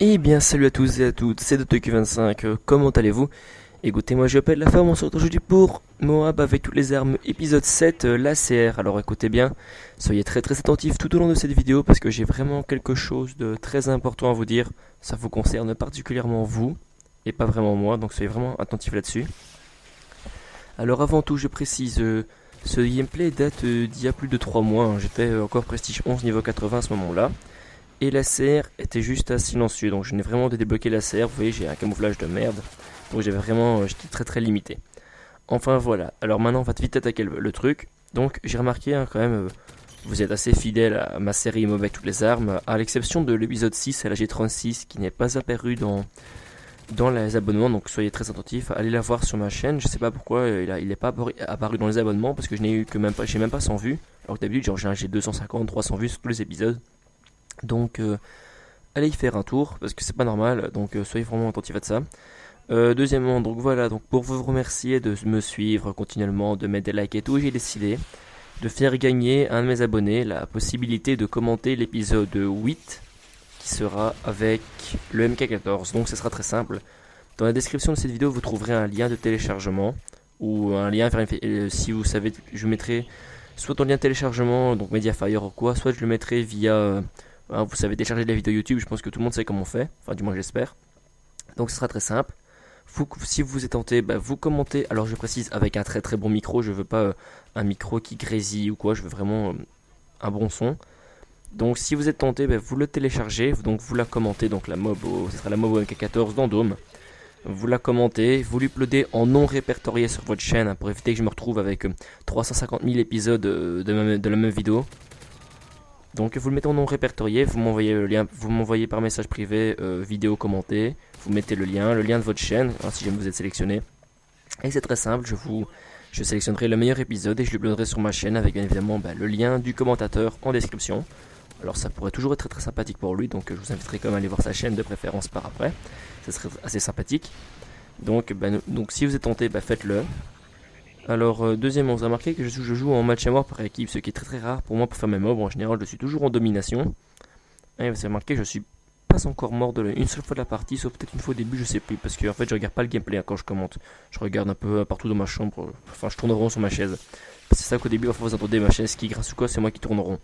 Eh bien salut à tous et à toutes, c'est DotoQ25, comment allez-vous? Écoutez, moi je appelle la forme, on se retrouve aujourd'hui pour Moab avec toutes les armes, épisode 7, l'ACR. Alors écoutez bien, soyez très attentifs tout au long de cette vidéo parce que j'ai vraiment quelque chose de très important à vous dire. Ça vous concerne particulièrement vous et pas vraiment moi, donc soyez vraiment attentifs là-dessus. Alors avant tout je précise, ce gameplay date d'il y a plus de 3 mois, hein. J'étais encore Prestige 11 niveau 80 à ce moment-là. Et la CR était juste à silencieux, donc je venais vraiment de débloquer la CR. Vous voyez, j'ai un camouflage de merde, donc j'étais très limité. Enfin voilà, alors maintenant on va vite attaquer le truc. Donc j'ai remarqué quand même, vous êtes assez fidèle à ma série Mob avec toutes les armes, à l'exception de l'épisode 6 à la G36 qui n'est pas apparu dans les abonnements, donc soyez très attentifs. Allez la voir sur ma chaîne, je sais pas pourquoi il n'est pas apparu dans les abonnements, parce que je n'ai eu que j'ai même pas 100 vues, alors que d'habitude j'ai 250, 300 vues sur tous les épisodes. Donc allez y faire un tour parce que c'est pas normal, donc soyez vraiment attentifs à ça. Deuxièmement, donc voilà, donc pour vous remercier de me suivre continuellement, de mettre des likes et tout, j'ai décidé de faire gagner à un de mes abonnés la possibilité de commenter l'épisode 8 qui sera avec le MK14. Donc ce sera très simple. Dans la description de cette vidéo, vous trouverez un lien de téléchargement ou un lien vers si vous savez, je mettrai soit ton lien de téléchargement, donc Mediafire ou quoi, soit je le mettrai via vous savez télécharger la vidéo YouTube, je pense que tout le monde sait comment on fait, enfin du moins j'espère. Donc ce sera très simple. Si vous êtes tenté, vous commentez, alors je précise avec un très bon micro, je veux pas un micro qui grésille ou quoi, je veux vraiment un bon son. Donc si vous êtes tenté, vous le téléchargez, donc vous la commentez, donc la mob, ce sera la mob MK14 dans Dome. Vous la commentez, vous l'uploadez en non répertorié sur votre chaîne, hein, pour éviter que je me retrouve avec 350 000 épisodes de la même vidéo. Donc vous le mettez en non répertorié, vous m'envoyez le lien, vous m'envoyez par message privé vidéo commentée, vous mettez le lien de votre chaîne, hein, si jamais vous êtes sélectionné. Et c'est très simple, je sélectionnerai le meilleur épisode et je l'uploaderai sur ma chaîne avec bien évidemment le lien du commentateur en description. Alors ça pourrait toujours être très sympathique pour lui, donc je vous inviterai quand même à aller voir sa chaîne de préférence par après, ça serait assez sympathique. Donc si vous êtes tenté, faites-le. Alors deuxièmement, vous avez remarqué que je joue en match à mort par équipe, ce qui est très rare pour moi pour faire mes mobs. En général je suis toujours en domination. Et vous avez remarqué que je suis pas encore mort une seule fois de la partie, sauf peut-être une fois au début, je sais plus, parce que en fait je regarde pas le gameplay quand je commente. Je regarde un peu partout dans ma chambre, enfin je tourne rond sur ma chaise. C'est ça qu'au début, enfin, vous entendez ma chaise qui grâce ou quoi, c'est moi qui tourne rond.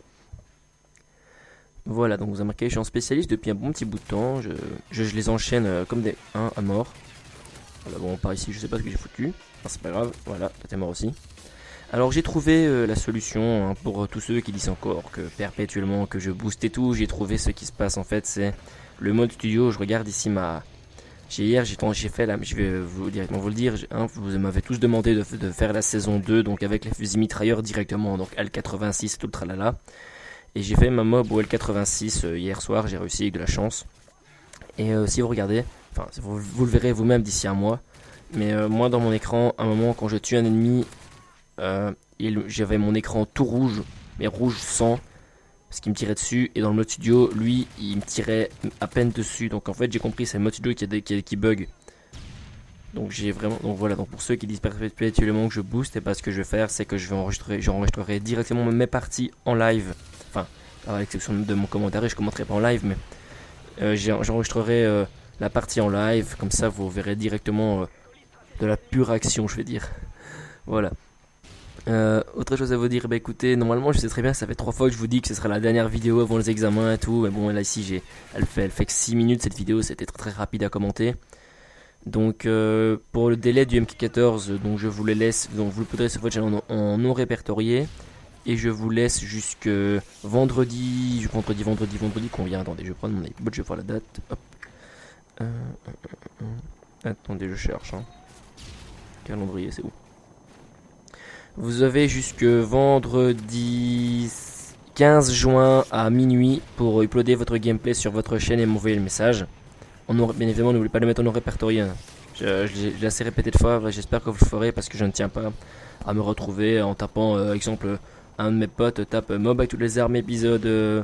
Voilà, donc vous avez remarqué, je suis en spécialiste depuis un bon petit bout de temps, je les enchaîne comme des 1 à mort. Voilà, bon, par ici, je sais pas ce que j'ai foutu. C'est pas grave, voilà, t'es mort aussi. Alors j'ai trouvé la solution, hein, pour tous ceux qui disent encore que perpétuellement que je booste et tout. J'ai trouvé ce qui se passe en fait, c'est le mode studio. Je regarde ici j'ai fait la, je vais directement vous le dire, hein, vous m'avez tous demandé de faire la saison 2, donc avec les fusils mitrailleurs directement, donc L86 tout le tralala. Et j'ai fait ma mob au L86 hier soir, j'ai réussi avec de la chance. Et si vous regardez, enfin vous le verrez vous-même d'ici un mois. Mais moi dans mon écran, à un moment quand je tue un ennemi, j'avais mon écran tout rouge, mais rouge sang, parce qu'il me tirait dessus. Et dans le mode studio, lui, il me tirait à peine dessus. Donc en fait j'ai compris, c'est le mode studio qui bug. Donc voilà, donc pour ceux qui disent perpétuellement que je booste, et ce que je vais faire, c'est que j'enregistrerai directement mes parties en live. Enfin, à l'exception de mon commentaire, je commenterai pas en live, mais j'enregistrerai la partie en live, comme ça vous verrez directement de la pure action, je vais dire. Voilà. Autre chose à vous dire, écoutez, normalement je sais très bien, ça fait 3 fois que je vous dis que ce sera la dernière vidéo avant les examens et tout, mais bon là ici elle fait que 6 minutes cette vidéo, c'était très rapide à commenter. Donc pour le délai du MK14, donc je vous les laisse, donc vous le pourrez sur votre chaîne en non répertorié, et je vous laisse jusque vendredi combien? Attendez, je vais prendre mon iPod, je vais voir la date. Hop. Attendez, je cherche. Hein. Calendrier, c'est où? Vous avez jusque vendredi 15 juin à minuit pour uploader votre gameplay sur votre chaîne et m'envoyer le message. Bien évidemment, n'oubliez pas de le mettre en non répertorié. Je l'ai assez répété de fois, j'espère que vous le ferez parce que je ne tiens pas à me retrouver en tapant, exemple, un de mes potes tape Mob avec toutes les armes épisode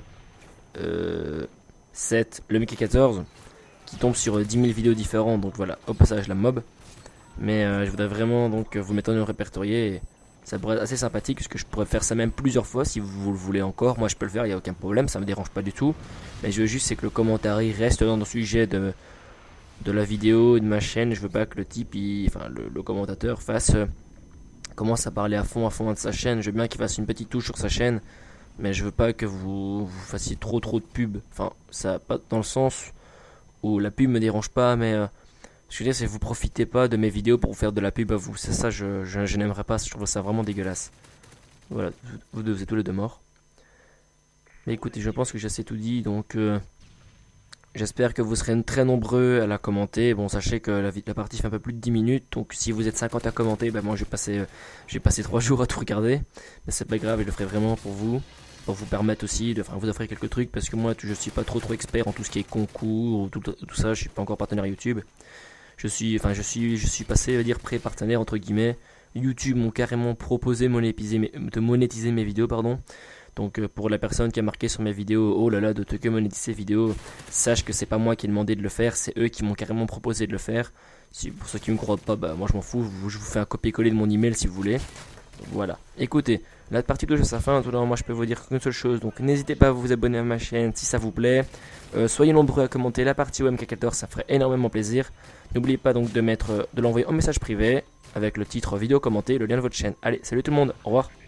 7, le MK14, qui tombe sur 10 000 vidéos différentes. Donc voilà, au passage la mob. Mais je voudrais vraiment donc vous mettre en non répertorié. Ça pourrait être assez sympathique puisque je pourrais faire ça même plusieurs fois si vous le voulez encore. Moi je peux le faire, il n'y a aucun problème, ça me dérange pas du tout. Mais je veux juste c'est que le commentaire reste dans le sujet de la vidéo, de ma chaîne. Je veux pas que le type, le commentateur commence à parler à fond de sa chaîne. Je veux bien qu'il fasse une petite touche sur sa chaîne. Mais je veux pas que vous fassiez trop de pub. Enfin, ça pas dans le sens où la pub me dérange pas, mais ce que je veux dire, c'est que vous profitez pas de mes vidéos pour vous faire de la pub à vous. C'est ça, je n'aimerais pas, je trouve ça vraiment dégueulasse. Voilà, vous deux, vous êtes tous les deux morts. Mais écoutez, je pense que j'ai assez tout dit, donc j'espère que vous serez très nombreux à la commenter. Bon, sachez que la partie fait un peu plus de 10 minutes, donc si vous êtes 50 à commenter, ben moi je vais passer 3 jours à tout regarder. Mais c'est pas grave, je le ferai vraiment pour vous permettre aussi de vous offrir quelques trucs, parce que moi je suis pas trop expert en tout ce qui est concours ou tout ça, je suis pas encore partenaire YouTube. Je suis passé, pré-partenaire entre guillemets. YouTube m'ont carrément proposé de monétiser mes vidéos, pardon. Donc pour la personne qui a marqué sur mes vidéos, oh là là, de te que monétiser vidéos, sache que c'est pas moi qui ai demandé de le faire, c'est eux qui m'ont carrément proposé de le faire. Pour ceux qui me croient pas, bah moi je m'en fous, je vous fais un copier-coller de mon email si vous voulez. Donc, voilà. Écoutez, la partie touche à sa fin, tout le monde, moi je peux vous dire qu'une seule chose, donc n'hésitez pas à vous abonner à ma chaîne si ça vous plaît. Soyez nombreux à commenter la partie OMK14, ça ferait énormément plaisir. N'oubliez pas donc de l'envoyer en message privé avec le titre vidéo commenté, le lien de votre chaîne. Allez, salut tout le monde, au revoir.